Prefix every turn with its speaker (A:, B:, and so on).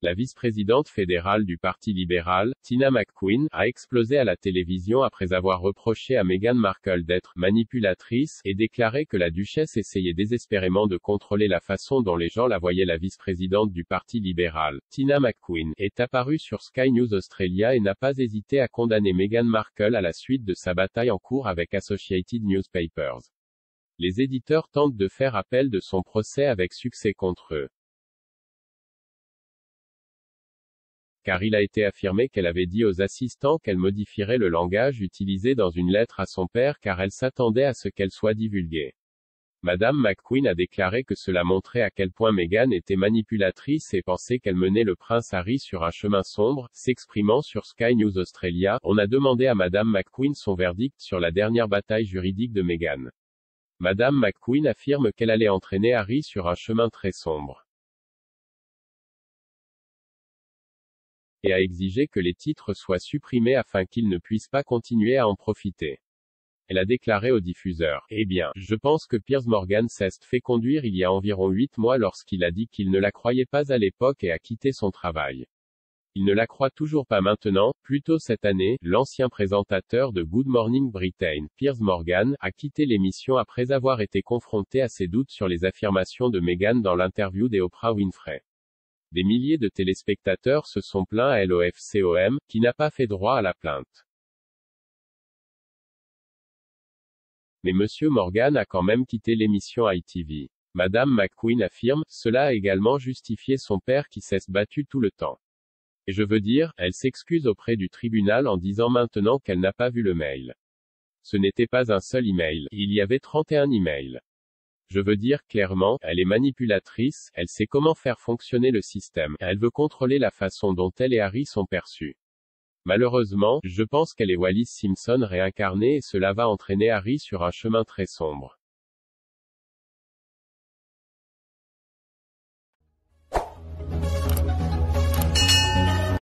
A: La vice-présidente fédérale du Parti libéral, Tina McQueen, a explosé à la télévision après avoir reproché à Meghan Markle d'être « manipulatrice » et déclaré que la duchesse essayait désespérément de contrôler la façon dont les gens la voyaient. La vice-présidente du Parti libéral, Tina McQueen, est apparue sur Sky News Australia et n'a pas hésité à condamner Meghan Markle à la suite de sa bataille en cours avec Associated Newspapers. Les éditeurs tentent de faire appel de son procès avec succès contre eux, car il a été affirmé qu'elle avait dit aux assistants qu'elle modifierait le langage utilisé dans une lettre à son père car elle s'attendait à ce qu'elle soit divulguée. Madame McQueen a déclaré que cela montrait à quel point Meghan était manipulatrice et pensait qu'elle menait le prince Harry sur un chemin sombre. S'exprimant sur Sky News Australia, on a demandé à Madame McQueen son verdict sur la dernière bataille juridique de Meghan. Madame McQueen affirme qu'elle allait entraîner Harry sur un chemin très sombre et a exigé que les titres soient supprimés afin qu'il ne puisse pas continuer à en profiter. Elle a déclaré au diffuseur: « Eh bien, je pense que Piers Morgan s'est fait conduire il y a environ 8 mois lorsqu'il a dit qu'il ne la croyait pas à l'époque et a quitté son travail. Il ne la croit toujours pas maintenant. » Plus tôt cette année, l'ancien présentateur de Good Morning Britain, Piers Morgan, a quitté l'émission après avoir été confronté à ses doutes sur les affirmations de Meghan dans l'interview d'Oprah Winfrey. Des milliers de téléspectateurs se sont plaints à l'OFCOM, qui n'a pas fait droit à la plainte. Mais Monsieur Morgan a quand même quitté l'émission ITV. Madame McQueen affirme: « Cela a également justifié son père qui s'est battu tout le temps. Et je veux dire, elle s'excuse auprès du tribunal en disant maintenant qu'elle n'a pas vu le mail. Ce n'était pas un seul email, il y avait 31 emails. Je veux dire clairement, elle est manipulatrice, elle sait comment faire fonctionner le système, elle veut contrôler la façon dont elle et Harry sont perçus. Malheureusement, je pense qu'elle est Wallis Simpson réincarnée et cela va entraîner Harry sur un chemin très sombre. »